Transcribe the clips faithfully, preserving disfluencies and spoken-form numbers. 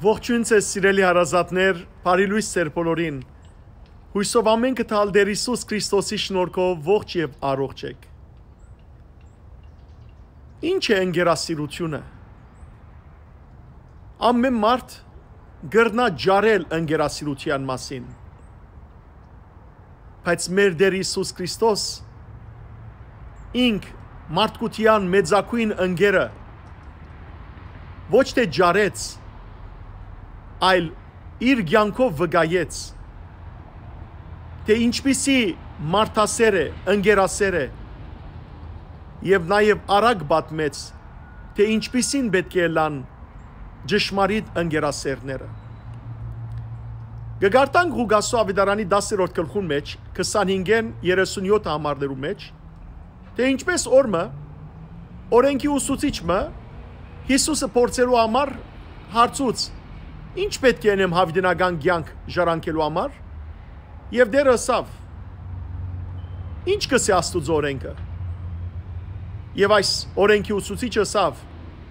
Ողջույն ձեզ սիրելի հարազատներ, բարի լույս ձեր բոլորին։ Հույսով ամենքը տալ Տեր Հիսուս Քրիստոսի շնորհքով ողջ եւ առողջ եք։ Ինչ է ընկերասիրությունը։ Ամեն մարդ գրնա ջարել ընկերասիրության մասին։ Բայց մեր Տեր Հիսուս Քրիստոս ինք մարդկության մեծակույն ընկերը ոչ թե ջարեց, այլ իր կյանքով վկայեց, թե ինչպիսի մարդասեր է, ընկերասեր է, եւ նաեւ արագ պատմեց, թե ինչպիսին պետք է լան ճշմարիտ ընկերասերները։ Գգարտանք Ղուկասու ավետարանի դասերորդ գլխուն մեջ քսանհինգեն երեսունյոթ համարներու մեջ, թե ինչպես օրը օրենքի ուսուցիչը Հիսուսը փորձելու համար հարցուց ինչ պետք է անեմ հավիտենական կյանք ժառանգելու համար եւ դերը ասավ ինչ կսի Աստուծո օրենքը եւ այս օրենքի ուսուցիչը ասավ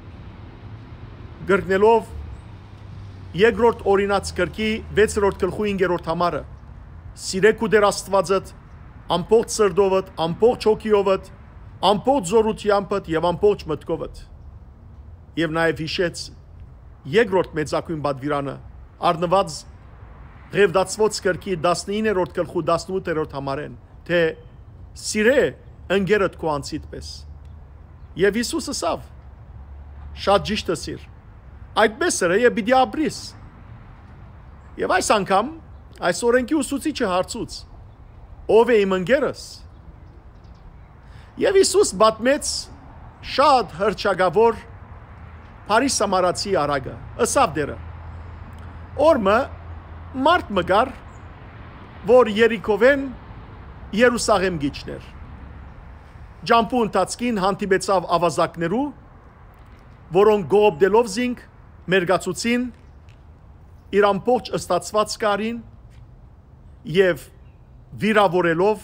գրկնելով երկրորդ օրինաց գրքի վեցերորդ գլխու հինգերորդ համարը սիրեք ու դեր Աստվածդ ամբողջ սրտովդ ամբողջ հոգիովդ ամբողջ զորությանդ եւ ամբողջ մտքովդ եւ նաեւ հիշեց երկրորդ մեծակույն պատվիրանը առնված Ղևտացված գրքի տասնիններորդ գլխու տասնութերորդ համարեն թե սիրե ընկերդ քո անձիդ պես եւ Հիսուսը ասավ շատ ճիշտ ասիր այդպես է եւ պիտի ապրիս եւ այս անգամ այս օրենքի ուսուցիչը հարցուց ով է իմ ընկերս եւ Հիսուս պատմեց շատ հրճագավոր Փարիս Սամարացի արագը ըսավ դերը օրը մարդ մգար որ Երիկովեն Երուսաղեմ գիչներ ջամփու ընթացքին հանդիպեցավ ավազակներու որոնք գողոպդելով զինք մերգացուցին իր ամբողջ ըստացված կարին եւ վիրավորելով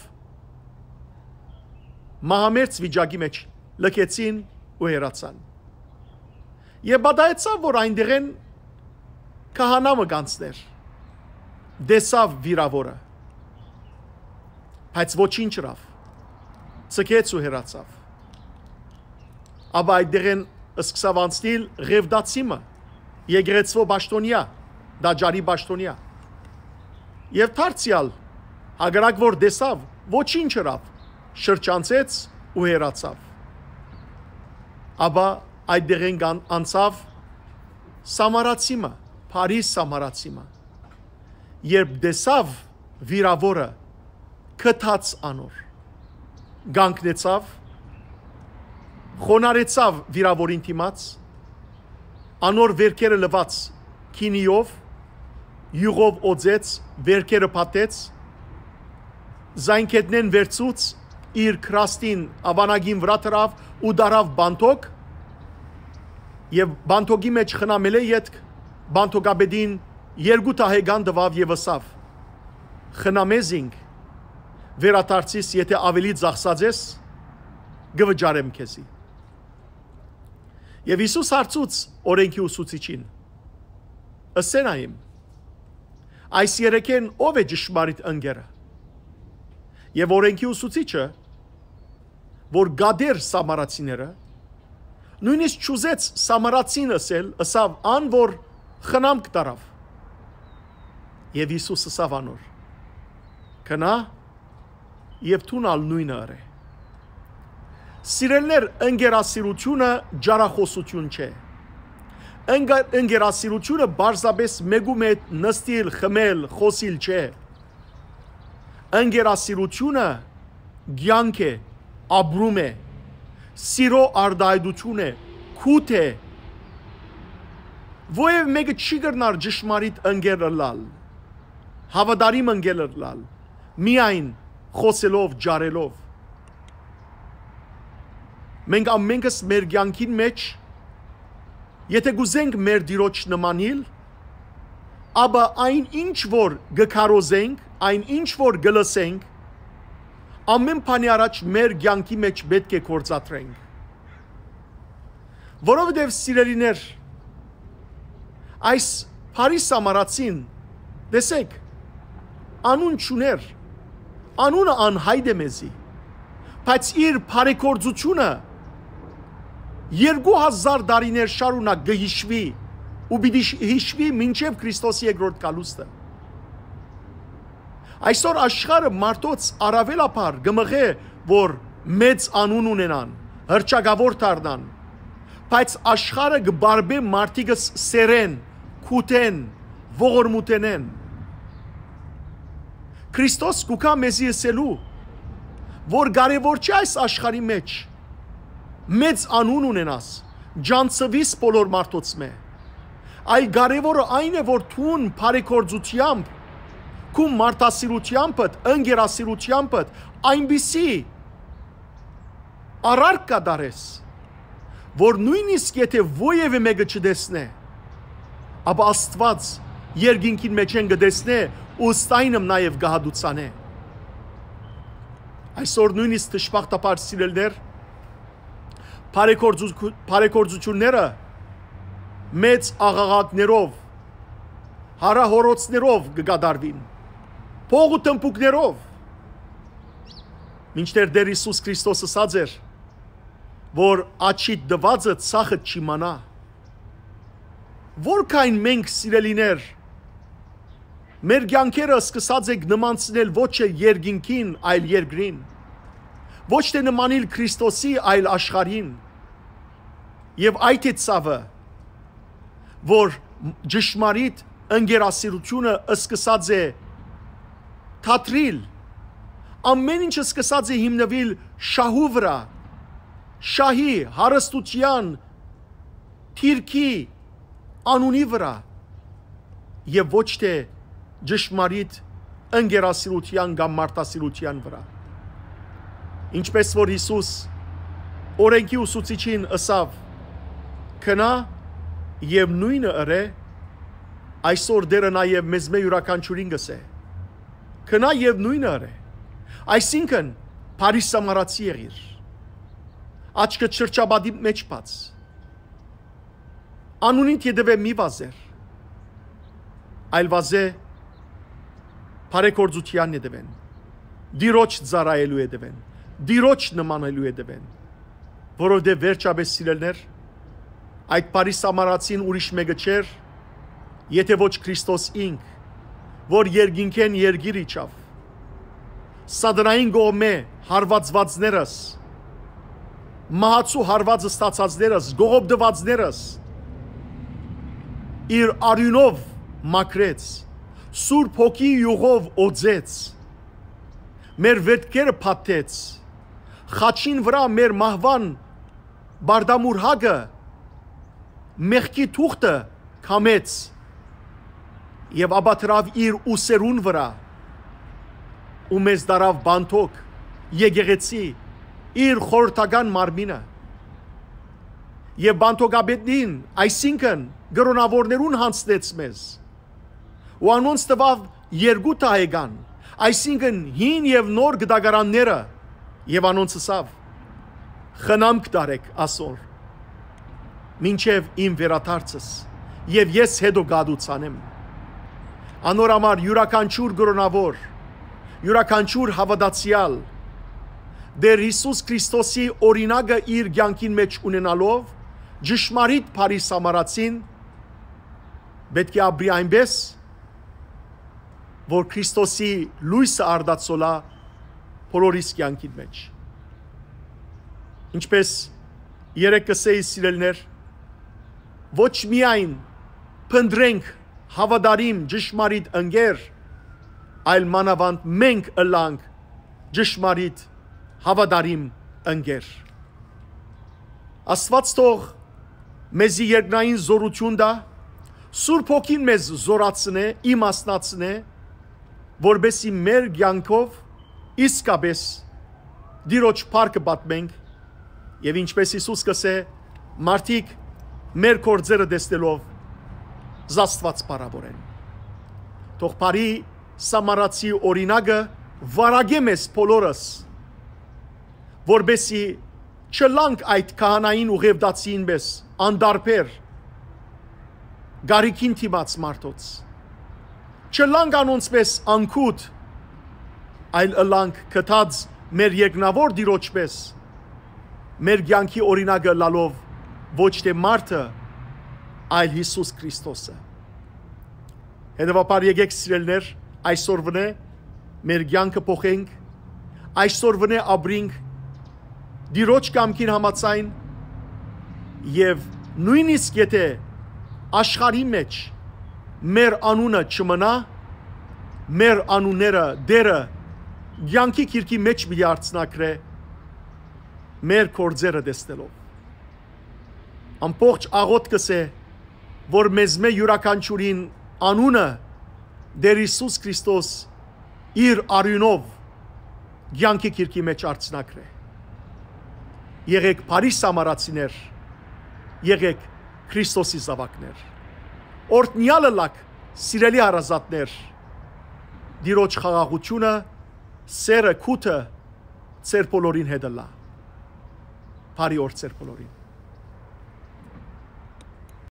մահամերձ վիճակի մեջ լքեցին ու հեռացան Եվ բադայեցավ, որ այնտեղ են քահանամը կանցներ, դեսավ վիրավորը, բայց ոչինչ չրավ, ցկեց ու հեռացավ։ Աբա այնտեղ են սկսավ անցնել Ղևտացիմը, եկեղեցվո բաշտոնյա, դաջարի բաշտոնյա։ Եվ դարձյալ հագարակ որ դեսավ, ոչինչ չրավ, շրջանցեց ու հեռացավ։ Աբա Այդտեղ են անցավ Սամարացիմը, Փարիս Սամարացիմը, երբ դեսավ վիրավորը քթած անոր, գանկնեցավ, խոնարեցավ վիրավորին դիմաց, անոր վերքերը լված քինիով, յուղով օձեց, վերքերը փաթեց, զայնքետնեն վերցուց, իր քրաստին ավանագին վրա դրավ ու դարավ բանտոկ Եվ բանտոգի մեջ խնամել է ետք, բանտոգաբեդին երկու տահեգան դվավ եւ ասավ. խնամեզինք, վերադարձիս, եթե ավելի ծախսած ես, գվճարեմ քեզի։ Եվ Հիսուս հարցուց օրենքի ուսուցիչին. Ասեն այմ, այս երեքեն ով է ճշմարիտ ընկերը։ Եվ օրենքի ուսուցիչը, որ գադեր սամարացիները Նույնիսկ չուզեց Սամարացին ասել, ասավ ան, որ խնամք տարավ։ Եվ Հիսուս ասավ անոր. Կնա եւ թունալ նույնը արե։ Սիրելներ, ընկերասիրությունը ջարախոսություն չէ։ Ընկերասիրությունը բարձրապես մեկու հետ նստիլ, խմել, խոսիլ չէ։ Ընկերասիրությունը կյանք է, ապրում է։ Սիրո արդայդություն է, քութ է, ովև մեկը չի գրնար ճշմարիտ ընկեր լալ, հավատարիմ ընկեր լալ, միայն խոսելով, ջարելով։ Մենք ամենքս մեր կյանքին մեջ, եթե գուզենք մեր դիրոջ նմանիլ, ապա այն ինչ որ գքարոզենք, այն ինչ որ գլսենք, ամեն բանի առաջ մեր կյանքի մեջ պետք է գործադրենք։ Որովհետև սիրելիներ, այս Փարիս Սամարացին, տեսեք, անուն չուներ, անունը անհայտ է մեզի, բայց իր բարեգործությունը երկու հազար տարիներ շարունակ գհիշվի ու պիտի հիշվի մինչև Քրիստոսի երկրորդ գալուստը։ Այսօր աշխարհը մարդոց առավելապար գմղե, որ մեծ անուն ունենան, հռչակավոր դառնան, բայց աշխարհը գբարբե մարդիկը սերեն, քութեն, ողորմութենեն։ Քրիստոս կուքա մեզի ասելու, որ կարևոր չէ այս աշխարհի մեջ մեծ անուն ունենաս, ջանցվիս բոլոր մարդոց մե, այլ կարևորը այն է, որ թուն բարեգործությամբ, քու մարդասիրությանդ, ընկերասիրությանդ այնպիսի արարք կատարես, որ նույնիսկ եթե ովևէ մեկը չտեսնե, ապա Աստված երկինքին մեջ են կտեսնե ու ստայնմ նաև կհադուցանե։ Այսօր նույնիսկ դժբախտաբար սիրելիներ, բարեգործությունները մեծ աղաղակներով, հարահորոցներով կկատարվին, փող ու տմպուկներով, մինչդեռ Տեր Հիսուս Քրիստոսը ասաց էր, որ աչքիդ դվածը ցախը չիմանա։ Որքան մենք սիրելիներ, մեր կյանքերը սկսած եք նմանցնել ոչ է երկինքին, այլ երկրին, ոչ թե նմանիլ Քրիստոսի, այլ աշխարհին, եւ այդ է ցավը, որ ճշմարիտ ընկերասիրությունը սկսած է թատրիլ, ամեն ինչ սկսած է հիմնվել շահու վրա, շահի, հարստության, թիրքի, անունի վրա, եւ ոչ թե ճշմարիտ ընկերասիրության կամ մարդասիրության վրա։ Ինչպես որ Հիսուս օրենքի ուսուցիչին ասավ, քնա եւ նույնը ըրե, այսօր դերը նաեւ մեզ մե յուրաքանչյուրին գսե, քնա եւ նույնը ըրե, այսինքն Փարիս Սամարացի եղիր, աչքը չրճաբադի մեջ բաց, անունիդ յետևե մի վազեր, այլ վազե բարեգործության յետևեն, դիրոջ ծառայելու յետևեն, դիրոջ նմանելու յետևեն, որովհետև վերջապես սիրելներ, այդ Փարիս Սամարացին ուրիշ մեկը չէր, եթե ոչ Քրիստոս ինք, որ երկինքեն երգիր իջավ, սատանային կողմէ հարվածվածներս, մահացու հարվածը ստացածներս, գողոպտվածներս, իր արյունով մաքրեց, Սուրբ Հոգի յուղով օձեց, մեր ոտքերը փաթեց, խաչին վրա մեր մահվան բարդամուր հագը, մեղքի թուղթը քամեց եւ ապա դրավ իր ուսերուն վրա ու մեզ դարավ բանթոք եկեղեցի իր խորհրդական մարմինը եւ բանթոկաբեդին, այսինքն գրոնավորներուն հանձնեց մեզ ու անոնց տվավ երկու տահեգան, այսինքն հին եւ նոր գդագարանները եւ անոնց ասավ խնամք տարեք ասոր մինչև իմ վերադարձս եւ ես հետո գադուցանեմ անոր համար յուրաքանչյուր գրոնավոր յուրաքանչյուր հավատացյալ Դեր Հիսուս Քրիստոսի օրինակը իր կյանքին մեջ ունենալով ճշմարիտ Փարիս Սամարացին պետք է ապրի այնպես որ Քրիստոսի լույսը արդացոլա բոլորիս կյանքին մեջ ինչպես երեք կսեի սիրելներ ոչ միայն փնտրենք հավատարիմ ճշմարիտ ընկեր այլ մանավանդ մենք ըլանք ճշմարիտ հավատարիմ ընկեր Աստված թող մեզի երկնային զորություն դա Սուրբ Հոգին մեզ զորացնե իմաստնացնե որբեսի մեր կյանքով իսկապես դիրոջ փառքը պատմենք եւ ինչպես Հիսուս կսե մարդիկ մեր կորձերը տեսնելով զաստված բարավորեն թող բարի Սամարացի օրինակը վարագե մեզ բոլորս որբեսի չլանք այդ քահանային ուղևդացին մեզ անդարբեր գարիքին թիմած մարդոց։ Չլանք անոնցպես անքուտ, այլ ըլանք կթած մեր երկնավոր դիրոջպես, մեր կյանքի օրինակը լալով ոչ թե մարդը, այլ Հիսուս Քրիստոսը։ Հետևաբար եկեք սիրելներ, այսօր վնե մեր կյանքը փոխենք, այսօր վնե ապրենք դիրոջ կամքին համաձայն եւ նույնիսկ եթե աշխարհի մեջ մեր անունը չմնա, մեր անունները դերը կյանքի քիրքի մեջ մի արցնակրե մեր կորձերը դեստելով։ Ամբողջ աղոթքս է, որ մեզ մե յուրաքանչյուրին անունը Տեր Հիսուս Քրիստոս իր արյունով կյանքի քիրքի մեջ արցնակրե։ Եղեք բարի սամարացիներ, եղեք Քրիստոսի զավակներ, օրհնյալը լաք սիրելի հարազատներ, Տիրոջ խաղաղությունը, սերը, քութը ձեր բոլորին հետ լա։ Բարի օր ձեր բոլորին։